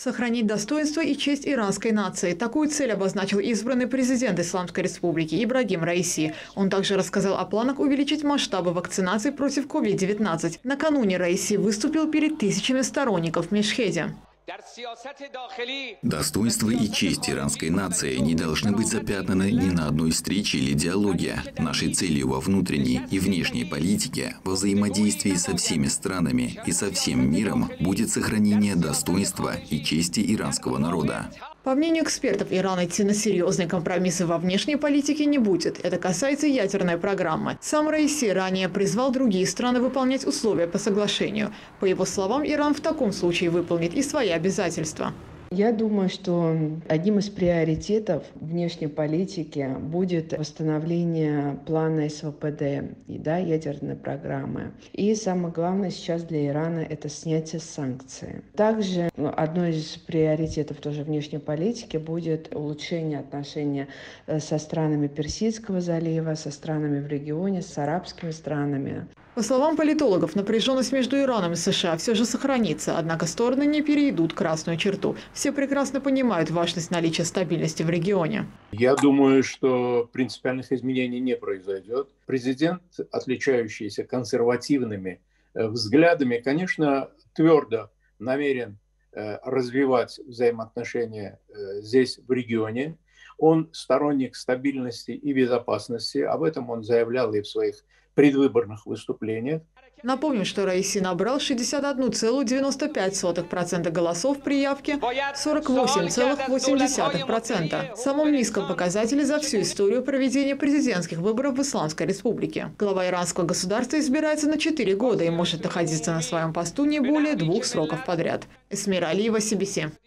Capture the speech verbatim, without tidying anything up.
Сохранить достоинство и честь иранской нации. Такую цель обозначил избранный президент Исламской Республики Ибрагим Раиси. Он также рассказал о планах увеличить масштабы вакцинации против ковид девятнадцать. Накануне Раиси выступил перед тысячами сторонников в Мешхеде. Достоинство и честь иранской нации не должны быть запятнаны ни на одной встрече или диалоге. Нашей целью во внутренней и внешней политике, во взаимодействии со всеми странами и со всем миром будет сохранение достоинства и чести иранского народа. По мнению экспертов, Иран идти на серьезные компромиссы во внешней политике не будет. Это касается ядерной программы. Сам Раиси ранее призвал другие страны выполнять условия по соглашению. По его словам, Иран в таком случае выполнит и свои обязательства. Я думаю, что одним из приоритетов внешней политики будет восстановление плана эс вэ пэ дэ, да, ядерной программы. И самое главное сейчас для Ирана – это снятие санкций. Также одной из приоритетов тоже внешней политики будет улучшение отношений со странами Персидского залива, со странами в регионе, с арабскими странами. По словам политологов, напряженность между Ираном и США все же сохранится, однако стороны не перейдут красную черту. Все прекрасно понимают важность наличия стабильности в регионе. Я думаю, что принципиальных изменений не произойдет. Президент, отличающийся консервативными взглядами, конечно, твердо намерен развивать взаимоотношения здесь, в регионе. Он сторонник стабильности и безопасности. Об этом он заявлял и в своих предвыборных выступлениях. Напомним, что Раиси набрал шестьдесят один целых девяносто пять сотых процента голосов при явке, сорок восемь целых восемь десятых процента. Самом низком показателе за всю историю проведения президентских выборов в Исламской Республике. Глава иранского государства избирается на четыре года и может находиться на своем посту не более двух сроков подряд. Эсмира Алиева, си би си.